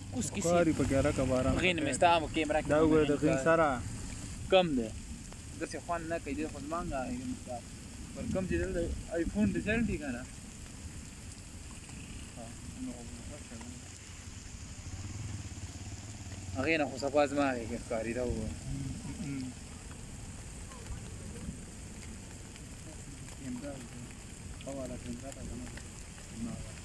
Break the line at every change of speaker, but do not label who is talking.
کوس کسی
کاری په ګیاره کا باران
غین مستا مو کیمرا
دا و د غین سره
کم ده دسه خوان نه کوي د خود مانګه مستا پر کم چې د آیفون ډیزاین دی کنه هغه نه خو صفاز ما کې کاری دا و
کیمرا حواله کیمرا ته نه